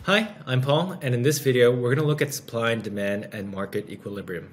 Hi, I'm Paul, and in this video, we're going to look at supply and demand and market equilibrium.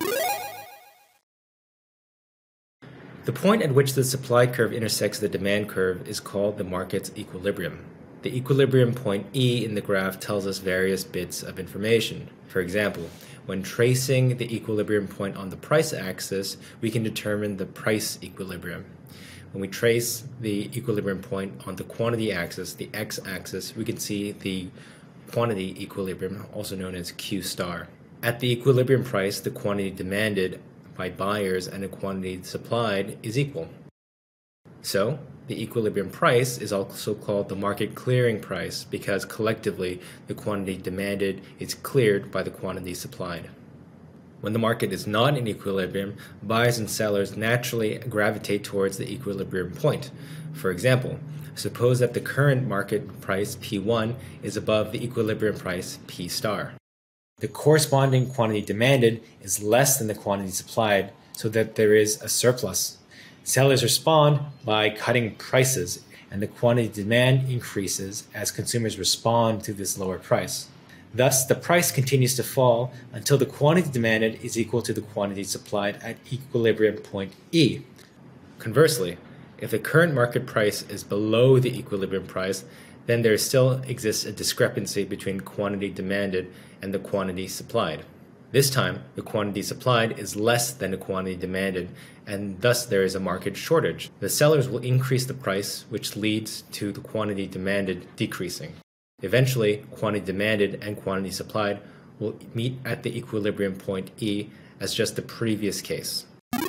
The point at which the supply curve intersects the demand curve is called the market's equilibrium. The equilibrium point E in the graph tells us various bits of information. For example, when tracing the equilibrium point on the price axis, we can determine the price equilibrium. When we trace the equilibrium point on the quantity axis, the x-axis, we can see the quantity equilibrium, also known as Q star. At the equilibrium price, the quantity demanded by buyers and the quantity supplied is equal. So, the equilibrium price is also called the market clearing price because collectively the quantity demanded is cleared by the quantity supplied. When the market is not in equilibrium, buyers and sellers naturally gravitate towards the equilibrium point. For example, suppose that the current market price P1 is above the equilibrium price P star. The corresponding quantity demanded is less than the quantity supplied, so that there is a surplus. Sellers respond by cutting prices, and the quantity demand increases as consumers respond to this lower price. Thus, the price continues to fall until the quantity demanded is equal to the quantity supplied at equilibrium point E. Conversely, if the current market price is below the equilibrium price, then there still exists a discrepancy between the quantity demanded and the quantity supplied. This time, the quantity supplied is less than the quantity demanded, and thus there is a market shortage. The sellers will increase the price, which leads to the quantity demanded decreasing. Eventually, quantity demanded and quantity supplied will meet at the equilibrium point E as just the previous case.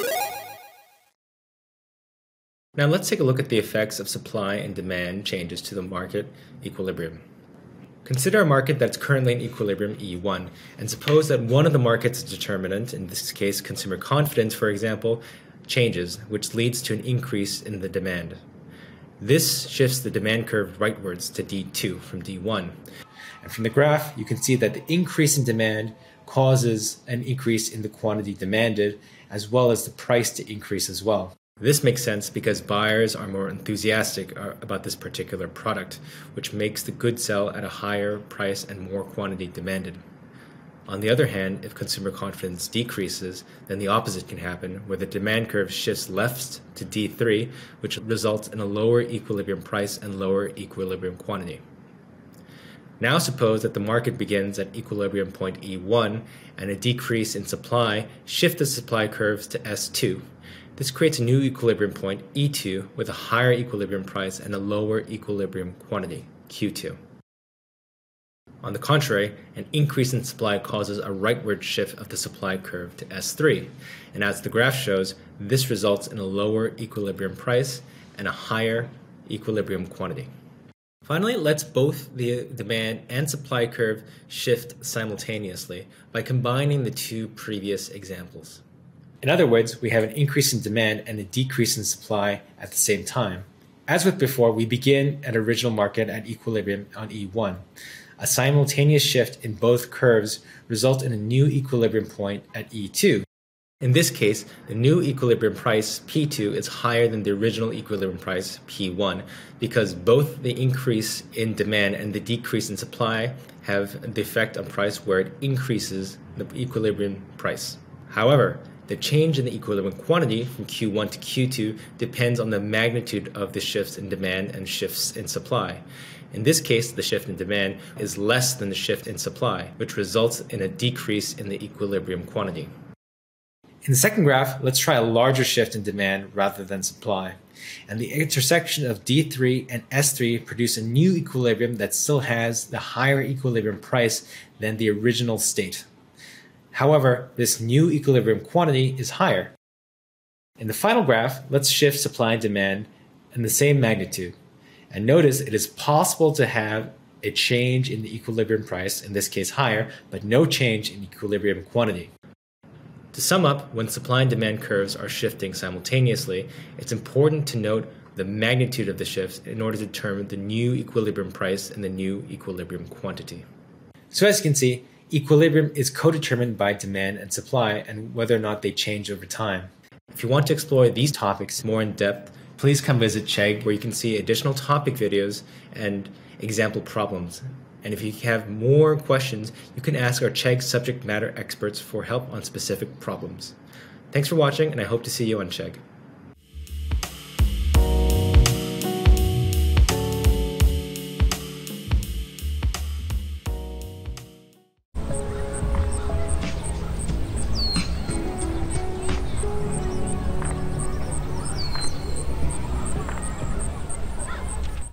Now let's take a look at the effects of supply and demand changes to the market equilibrium. Consider a market that's currently in equilibrium E1, and suppose that one of the market's determinant, in this case consumer confidence for example, changes, which leads to an increase in the demand. This shifts the demand curve rightwards to D2 from D1. And from the graph, you can see that the increase in demand causes an increase in the quantity demanded, as well as the price to increase as well. This makes sense because buyers are more enthusiastic about this particular product, which makes the good sell at a higher price and more quantity demanded. On the other hand, if consumer confidence decreases, then the opposite can happen, where the demand curve shifts left to D3, which results in a lower equilibrium price and lower equilibrium quantity. Now suppose that the market begins at equilibrium point E1 and a decrease in supply shifts the supply curves to S2. This creates a new equilibrium point E2 with a higher equilibrium price and a lower equilibrium quantity, Q2. On the contrary, an increase in supply causes a rightward shift of the supply curve to S3, and as the graph shows, this results in a lower equilibrium price and a higher equilibrium quantity. Finally, let's both the demand and supply curve shift simultaneously by combining the two previous examples. In other words, we have an increase in demand and a decrease in supply at the same time. As with before, we begin at original market at equilibrium on E1. A simultaneous shift in both curves results in a new equilibrium point at E2. In this case, the new equilibrium price P2 is higher than the original equilibrium price P1 because both the increase in demand and the decrease in supply have the effect on price where it increases the equilibrium price. However, the change in the equilibrium quantity from Q1 to Q2 depends on the magnitude of the shifts in demand and shifts in supply. In this case, the shift in demand is less than the shift in supply, which results in a decrease in the equilibrium quantity. In the second graph, let's try a larger shift in demand rather than supply. And the intersection of D3 and S3 produce a new equilibrium that still has the higher equilibrium price than the original state. However, this new equilibrium quantity is higher. In the final graph, let's shift supply and demand in the same magnitude. And notice it is possible to have a change in the equilibrium price, in this case higher, but no change in equilibrium quantity. To sum up, when supply and demand curves are shifting simultaneously, it's important to note the magnitude of the shifts in order to determine the new equilibrium price and the new equilibrium quantity. So as you can see, equilibrium is co-determined by demand and supply and whether or not they change over time. If you want to explore these topics more in depth, please come visit Chegg, where you can see additional topic videos and example problems. And if you have more questions, you can ask our Chegg subject matter experts for help on specific problems. Thanks for watching, and I hope to see you on Chegg.